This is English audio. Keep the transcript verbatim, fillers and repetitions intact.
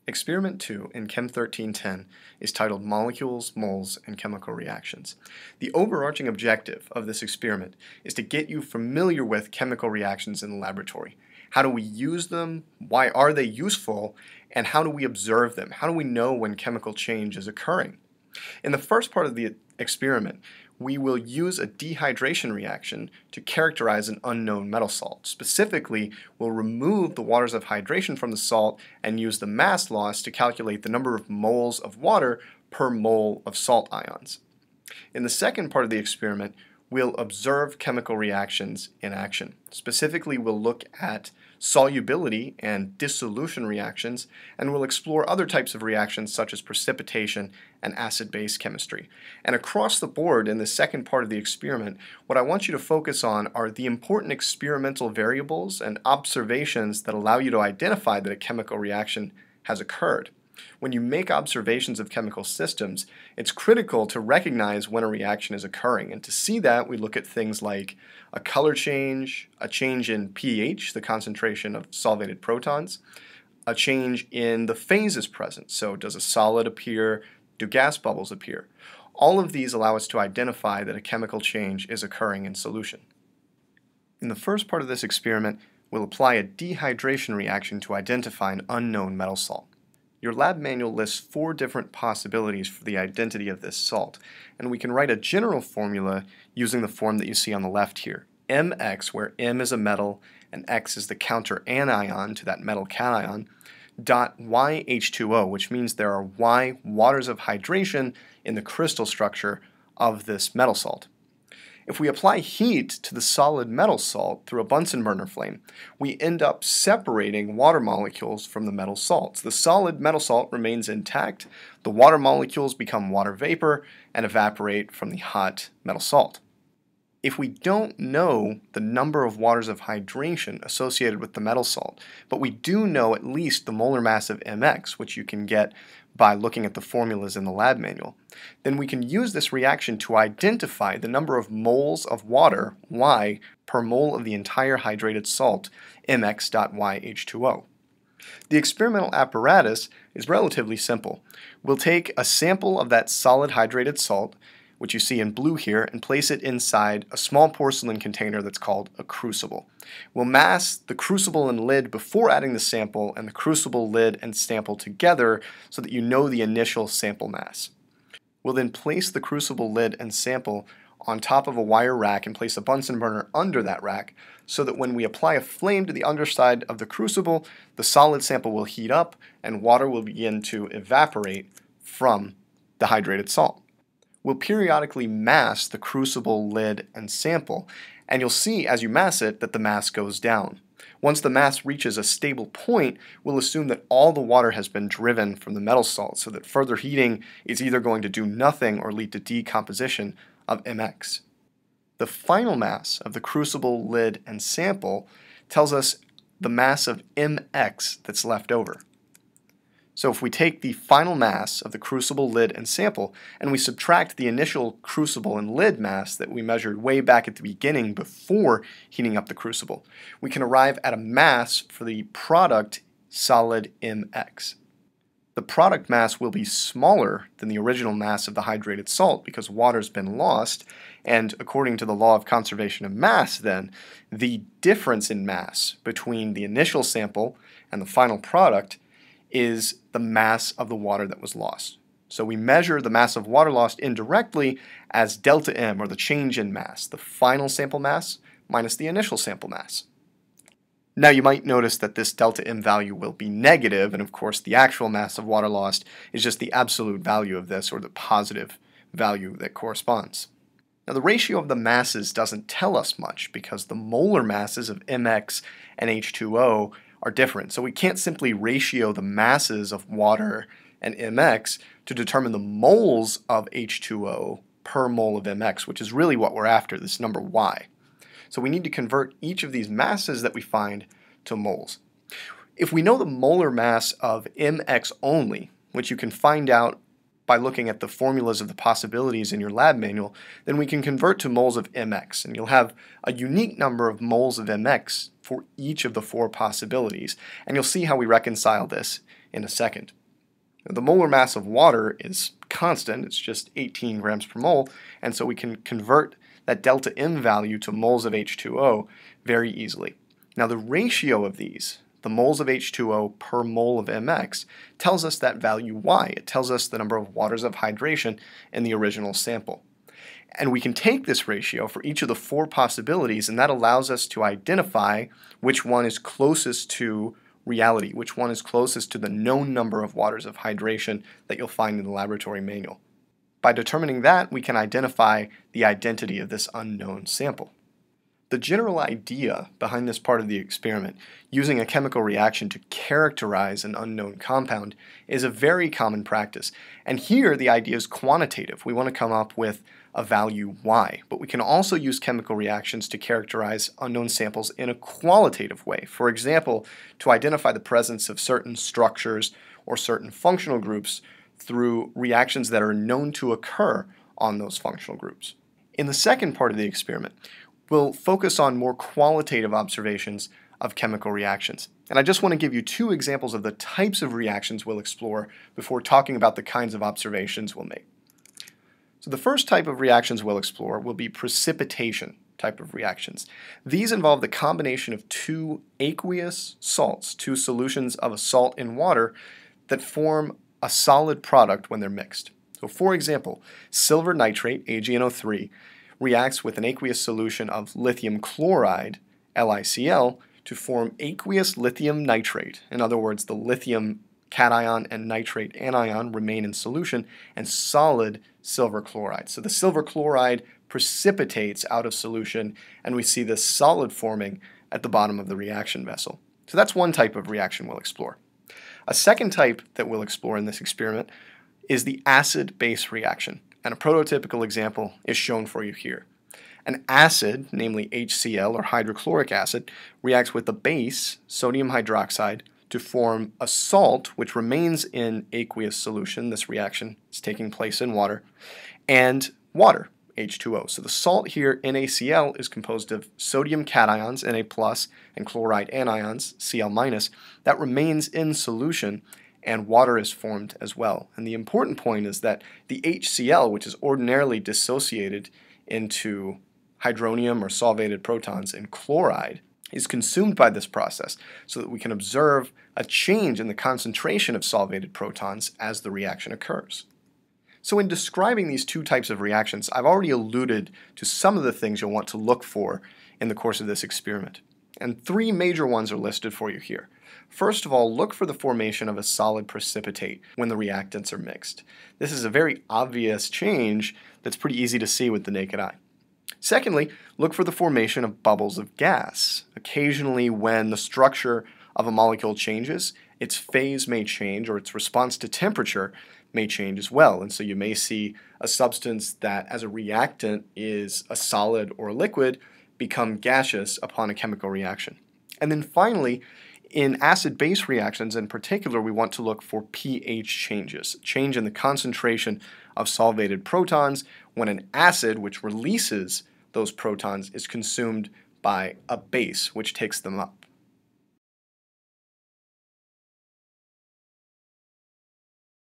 Experiment two in Chem thirteen ten is titled Molecules, Moles, and Chemical Reactions. The overarching objective of this experiment is to get you familiar with chemical reactions in the laboratory. How do we use them? Why are they useful? And how do we observe them? How do we know when chemical change is occurring? In the first part of the experiment, we will use a dehydration reaction to characterize an unknown metal salt. Specifically, we'll remove the waters of hydration from the salt and use the mass loss to calculate the number of moles of water per mole of salt ions. In the second part of the experiment, we'll observe chemical reactions in action. Specifically, we'll look at solubility and dissolution reactions, and we'll explore other types of reactions such as precipitation and acid-base chemistry. And across the board in the second part of the experiment, what I want you to focus on are the important experimental variables and observations that allow you to identify that a chemical reaction has occurred. When you make observations of chemical systems, it's critical to recognize when a reaction is occurring. And to see that, we look at things like a color change, a change in pH, the concentration of solvated protons, a change in the phases present. So does a solid appear? Do gas bubbles appear? All of these allow us to identify that a chemical change is occurring in solution. In the first part of this experiment, we'll apply a dehydration reaction to identify an unknown metal salt. Your lab manual lists four different possibilities for the identity of this salt, and we can write a general formula using the form that you see on the left here. M X, where M is a metal and X is the counter anion to that metal cation, dot Y H two O, which means there are Y waters of hydration in the crystal structure of this metal salt. If we apply heat to the solid metal salt through a Bunsen burner flame, we end up separating water molecules from the metal salts. The solid metal salt remains intact, the water molecules become water vapor and evaporate from the hot metal salt. If we don't know the number of waters of hydration associated with the metal salt, but we do know at least the molar mass of M X, which you can get by looking at the formulas in the lab manual, then we can use this reaction to identify the number of moles of water, Y, per mole of the entire hydrated salt, M X dot Y H two O. The experimental apparatus is relatively simple. We'll take a sample of that solid hydrated salt, which you see in blue here, and place it inside a small porcelain container that's called a crucible. We'll mask the crucible and lid before adding the sample, and the crucible, lid, and sample together so that you know the initial sample mass. We'll then place the crucible, lid, and sample on top of a wire rack and place a Bunsen burner under that rack so that when we apply a flame to the underside of the crucible, the solid sample will heat up and water will begin to evaporate from the hydrated salt. We'll periodically mass the crucible, lid, and sample, and you'll see as you mass it that the mass goes down. Once the mass reaches a stable point, we'll assume that all the water has been driven from the metal salt so that further heating is either going to do nothing or lead to decomposition of M X. The final mass of the crucible, lid, and sample tells us the mass of M X that's left over. So if we take the final mass of the crucible, lid, and sample, and we subtract the initial crucible and lid mass that we measured way back at the beginning before heating up the crucible, we can arrive at a mass for the product solid M X. The product mass will be smaller than the original mass of the hydrated salt because water's been lost, and according to the law of conservation of mass then, the difference in mass between the initial sample and the final product is the mass of the water that was lost. So we measure the mass of water lost indirectly as delta M, or the change in mass, the final sample mass minus the initial sample mass. Now you might notice that this delta M value will be negative, and of course the actual mass of water lost is just the absolute value of this, or the positive value that corresponds. Now the ratio of the masses doesn't tell us much because the molar masses of M X and H two O are different. So we can't simply ratio the masses of water and M X to determine the moles of H two O per mole of M X, which is really what we're after, this number Y. So we need to convert each of these masses that we find to moles. If we know the molar mass of M X only, which you can find out by looking at the formulas of the possibilities in your lab manual, then we can convert to moles of M X, and you'll have a unique number of moles of M X for each of the four possibilities, and you'll see how we reconcile this in a second. The molar mass of water is constant, it's just eighteen grams per mole, and so we can convert that delta M value to moles of H two O very easily. Now the ratio of these, the moles of H two O per mole of M X, tells us that value Y. It tells us the number of waters of hydration in the original sample. And we can take this ratio for each of the four possibilities, and that allows us to identify which one is closest to reality, which one is closest to the known number of waters of hydration that you'll find in the laboratory manual. By determining that, we can identify the identity of this unknown sample. The general idea behind this part of the experiment, using a chemical reaction to characterize an unknown compound, is a very common practice. And here the idea is quantitative. We want to come up with a value Y, but we can also use chemical reactions to characterize unknown samples in a qualitative way. For example, to identify the presence of certain structures or certain functional groups through reactions that are known to occur on those functional groups. In the second part of the experiment, we'll focus on more qualitative observations of chemical reactions. And I just want to give you two examples of the types of reactions we'll explore before talking about the kinds of observations we'll make. So the first type of reactions we'll explore will be precipitation type of reactions. These involve the combination of two aqueous salts, two solutions of a salt in water that form a solid product when they're mixed. So for example, silver nitrate, A G N O three, reacts with an aqueous solution of lithium chloride, L I C L, to form aqueous lithium nitrate. In other words, the lithium cation and nitrate anion remain in solution, and solid silver chloride. So the silver chloride precipitates out of solution, and we see this solid forming at the bottom of the reaction vessel. So that's one type of reaction we'll explore. A second type that we'll explore in this experiment is the acid-base reaction, and a prototypical example is shown for you here. An acid, namely H C L or hydrochloric acid, reacts with a base, sodium hydroxide, to form a salt which remains in aqueous solution. This reaction is taking place in water, and water, H two O. So the salt here, NaCl, is composed of sodium cations, Na plus, and chloride anions, Cl minus, that remains in solution, and water is formed as well. And the important point is that the HCl, which is ordinarily dissociated into hydronium or solvated protons and chloride, is consumed by this process so that we can observe a change in the concentration of solvated protons as the reaction occurs. So in describing these two types of reactions, I've already alluded to some of the things you'll want to look for in the course of this experiment. And three major ones are listed for you here. First of all, look for the formation of a solid precipitate when the reactants are mixed. This is a very obvious change that's pretty easy to see with the naked eye. Secondly, look for the formation of bubbles of gas. Occasionally, when the structure of a molecule changes, its phase may change, or its response to temperature may change as well. And so you may see a substance that, as a reactant, is a solid or a liquid become gaseous upon a chemical reaction. And then finally, in acid-base reactions in particular, we want to look for pH changes, change in the concentration of solvated protons when an acid, which releases those protons, is consumed by a base, which takes them up.